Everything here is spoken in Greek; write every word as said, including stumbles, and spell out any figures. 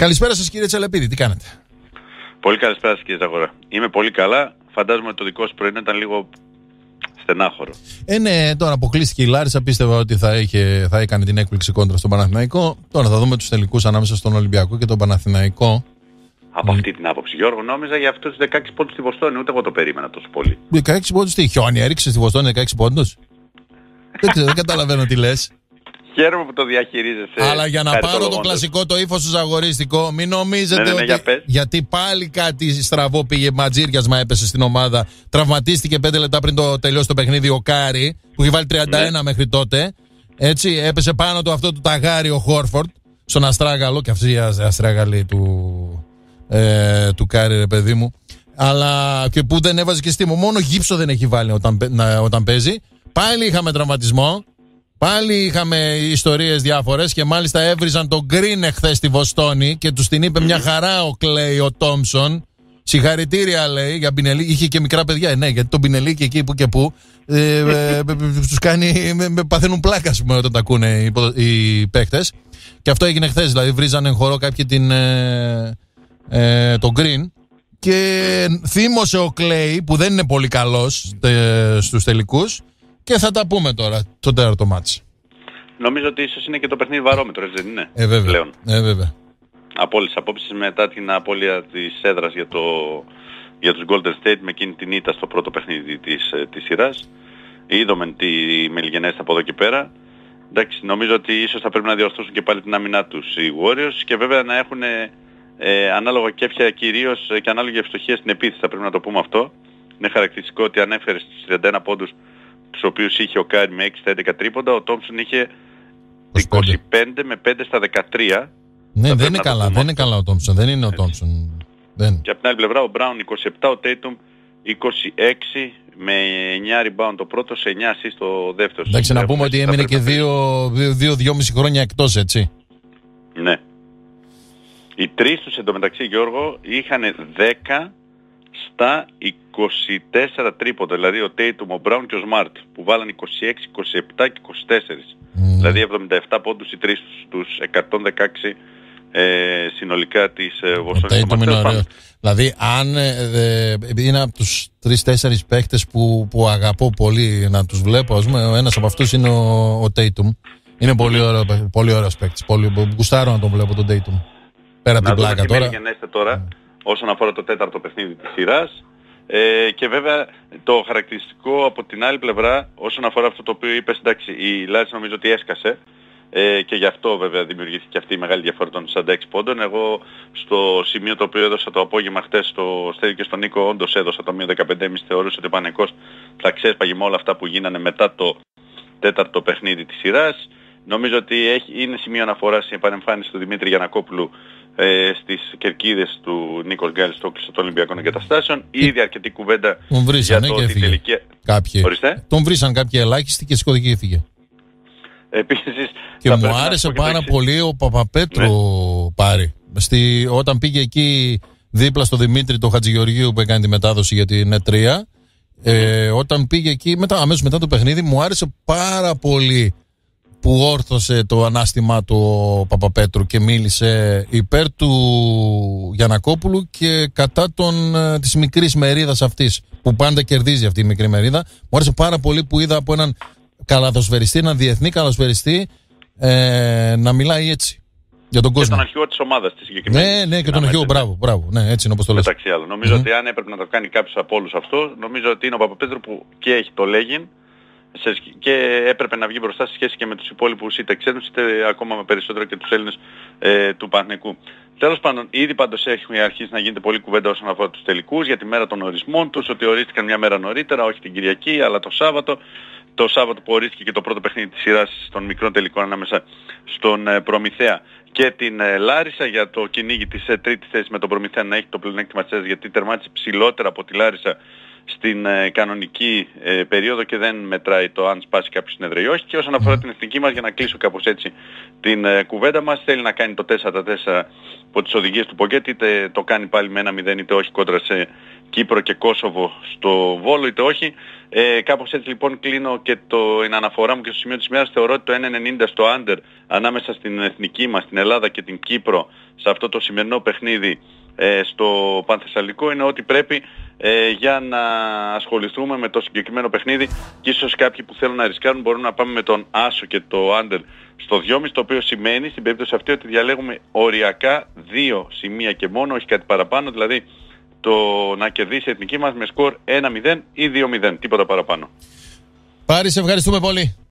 Καλησπέρα σας κύριε Τσαλεπίδη, τι κάνετε? Πολύ καλησπέρα σας κύριε Ζαγορά. Είμαι πολύ καλά. Φαντάζομαι ότι το δικό σου πρωινό ήταν λίγο στενάχωρο. Ε, ναι, τώρα αποκλείστηκε η Λάρισα. Πίστευα ότι θα, είχε, θα έκανε την έκπληξη κόντρα στον Παναθηναϊκό. Τώρα θα δούμε τους τελικούς ανάμεσα στον Ολυμπιακό και τον Παναθηναϊκό. Από mm. αυτή την άποψη, Γιώργο, νόμιζα για αυτούς τους δεκαέξι πόντους στη Βοστόνη. Ούτε εγώ το περίμενα τόσο πολύ. δεκαέξι πόντους τι, χιόνι έριξε στη Βοστόνη δεκαέξι πόντους? δεν, ξέρω, δεν καταλαβαίνω τι λες. Χαίρομαι που το διαχειρίζεσαι. Αλλά για να πάρω το κλασικό το ύφος του ζαγορίστικο, μην νομίζετε ναι, ναι, ναι, ότι. Για γιατί πάλι κάτι στραβό πήγε, ματζίριασμα έπεσε στην ομάδα. Τραυματίστηκε πέντε λεπτά πριν το τελειώσει το παιχνίδι ο Κάρι, που είχε βάλει τριάντα ένα ναι. μέχρι τότε. Έτσι, έπεσε πάνω του αυτό το ταγάρι ο Χόρφορντ, στον αστράγαλο, και αυτή η αστράγαλη του, ε, του Κάρι, ρε παιδί μου. Αλλά και που δεν έβαζε και στήμο, μόνο γύψο δεν έχει βάλει όταν, όταν παίζει. Πάλι είχαμε τραυματισμό. Πάλι είχαμε ιστορίες διάφορες και μάλιστα έβριζαν τον Γκριν εχθές στη Βοστόνη και τους την είπε μια χαρά ο Κλέι ο Τόμψον. Συγχαρητήρια λέει για Μπινελί. Είχε και μικρά παιδιά, ε, ναι, γιατί τον Μπινελί και εκεί που και που ε, ε, ε, τους κάνει, με, με παθαίνουν πλάκα ας πούμε, όταν τα ακούνε οι, οι παίκτες. Και αυτό έγινε χθες, δηλαδή βρίζανε εν χορό κάποιοι την, ε, ε, τον Γκριν και θύμωσε ο Κλέι που δεν είναι πολύ καλός τε, στους τελικούς. Και θα τα πούμε τώρα, το τέταρτο μάτς. Νομίζω ότι ίσως είναι και το παιχνίδι βαρόμετρο, δεν είναι, ε, βέβαια. πλέον. Ε, βέβαια. Από όλες τις απόψεις μετά την απώλεια της έδρας για, το, για τους Golden State με εκείνη την ήττα στο πρώτο παιχνίδι της, της σειράς. Είδαμε τι μελγενέστε από εδώ και πέρα. Εντάξει, νομίζω ότι ίσως θα πρέπει να διορθώσουν και πάλι την άμυνά τους οι Warriors και βέβαια να έχουν ε, ανάλογα κέφια κυρίως και ανάλογη ευστοχία στην επίθεση, θα πρέπει να το πούμε αυτό. Είναι χαρακτηριστικό ότι ανέφερε στους τριάντα ένα πόντους τους οποίους είχε ο Κάρι με έξι στα έντεκα τρίποντα, ο Τόμψον είχε είκοσι πέντε με πέντε στα δεκατρία. Ναι, δεν είναι καλά, δεν είναι καλά ο Τόμψον, δεν είναι ο Τόμψον. Δεν. Και από την άλλη πλευρά ο Μπράουν είκοσι επτά, ο Τέιτουμ είκοσι έξι με εννιά rebound το πρώτο, σε εννιά assist το δεύτερο. Εντάξει, να πούμε ότι έμεινε και δύο δυόμισι χρόνια εκτός, έτσι. Ναι. Οι τρεις τους εντωμεταξύ, Γιώργο, είχαν δέκα στα είκοσι τέσσερα τρίποντα, δηλαδή ο Tatum, ο Brown και ο Smart που βάλαν είκοσι έξι, είκοσι επτά και είκοσι τέσσερα. Mm. Δηλαδή εβδομήντα επτά πόντους οι τρεις τους εκατόν δεκαέξι ε, συνολικά της ε, Βοστόνης. Δηλαδή αν ε, επειδή είναι από τους τρεις τέσσερις παίχτες που, που αγαπώ πολύ να τους βλέπω, ας πούμε, ο ένας από αυτούς είναι ο, ο Tatum. Είναι πολύ ωραίο, πολύ ωραίος παίκτης, πολύ γουστάρω να τον βλέπω τον Tatum. Πέρα από την πλάκα τώρα. τώρα. Mm. Όσον αφορά το τέταρτο παιχνίδι της σειράς ε, και βέβαια το χαρακτηριστικό από την άλλη πλευρά όσον αφορά αυτό το οποίο είπες, εντάξει, η Λάρισα νομίζω ότι έσκασε ε, και γι' αυτό βέβαια δημιουργήθηκε αυτή η μεγάλη διαφορά των σαράντα έξι πόντων. Εγώ στο σημείο το οποίο έδωσα το απόγευμα χτες στο Στέλιο και στον Νίκο όντως έδωσα το μείον δεκαπέντε κόμμα πέντε, θεωρούσα ότι ο Παναθηναϊκός θα ξέσπαγε με όλα αυτά που γίνανε μετά το τέταρτο παιχνίδι της σειράς. Νομίζω ότι έχει, είναι σημείο αναφοράς η επανεμφάνιση του Δημήτρη Γιαννακόπουλου ε, στις κερκίδες του Νίκος Γκάλης στο κλειστό των Ολυμπιακών Εγκαταστάσεων. Ήδη αρκετή κουβέντα για το ότι τελική... Κάποιοι. Τον βρήσαν κάποιοι ελάχιστοι και σηκώθηκε και έφυγε. Επίσης, και μου άρεσε πάρα και πολύ ο Παπαπέτρου, ναι. Πάρη. Στη, όταν πήγε εκεί δίπλα στο Δημήτρη το Χατζηγεωργίου που έκανε τη μετάδοση για την ΕΤ τρία, ε, όταν πήγε εκεί μετά, αμέσως μετά το παιχνίδι, μου άρεσε πάρα πολύ που όρθωσε το ανάστημά του ο Παπαπέτρου και μίλησε υπέρ του Γιαννακόπουλου και κατά των, της μικρής μερίδας αυτής που πάντα κερδίζει αυτή η μικρή μερίδα. Μου άρεσε πάρα πολύ που είδα από έναν καλαθοσφαιριστή, έναν διεθνή καλαθοσφαιριστή ε, να μιλάει έτσι για τον κόσμο. Και τον αρχηγό της ομάδας της συγκεκριμένης. Ναι, ναι, και τον αρχηγό, μπράβο, μπράβο, ναι, έτσι είναι όπως το λες. Μεταξύ άλλων. Νομίζω mm-hmm. ότι αν έπρεπε να το κάνει κάποιος από όλους αυτό, νομίζω ότι είναι ο Παπαπέτρου που και έχει το λέγειν και έπρεπε να βγει μπροστά σε σχέση και με τους υπόλοιπους είτε ξένους είτε ακόμα με περισσότερο και τους Έλληνες ε, του Παναθηναϊκού. Τέλος πάντων, ήδη πάντως έχει αρχίσει να γίνεται πολλή κουβέντα όσον αφορά τους τελικούς για τη μέρα των ορισμών τους, ότι ορίστηκαν μια μέρα νωρίτερα, όχι την Κυριακή αλλά το Σάββατο. Το Σάββατο που ορίστηκε και το πρώτο παιχνίδι της σειράς των μικρών τελικών ανάμεσα στον ε, Προμηθέα και την ε, Λάρισα για το κυνήγι της ε, τρίτης θέσης με τον Προμηθέα να έχει το πλεονέκτημα της θέσης γιατί τερμάτισε ψηλότερα από τη Λάρισα στην ε, κανονική ε, περίοδο και δεν μετράει το αν σπάσει κάποιο συνέδριο ή όχι. Και όσον αφορά την εθνική μας, για να κλείσω κάπως έτσι την ε, κουβέντα μας, θέλει να κάνει το τέσσερα τέσσερα από τις οδηγίες του Πογκέτ, είτε το κάνει πάλι με ένα μηδέν είτε όχι κόντρα σε Κύπρο και Κόσοβο στο Βόλο είτε όχι. Ε, κάπως έτσι λοιπόν κλείνω και το, την αναφορά μου και στο σημείο της ημέρας. Θεωρώ ότι το ένα ενενήντα στο άντερ ανάμεσα στην εθνική μας, την Ελλάδα και την Κύπρο σε αυτό το σημερινό παιχνίδι ε, στο Πανθεσσαλικό είναι ότι πρέπει ε, για να ασχοληθούμε με το συγκεκριμένο παιχνίδι, και ίσως κάποιοι που θέλουν να ρισκάρουν μπορούν να πάμε με τον Άσο και το άντερ στο δυόμισι, το οποίο σημαίνει στην περίπτωση αυτή ότι διαλέγουμε οριακά δύο σημεία και μόνο, όχι κάτι παραπάνω, δηλαδή το να κερδίσει η εθνική μας με σκορ ένα μηδέν ή δύο μηδέν, τίποτα παραπάνω. Πάρη, σε ευχαριστούμε πολύ.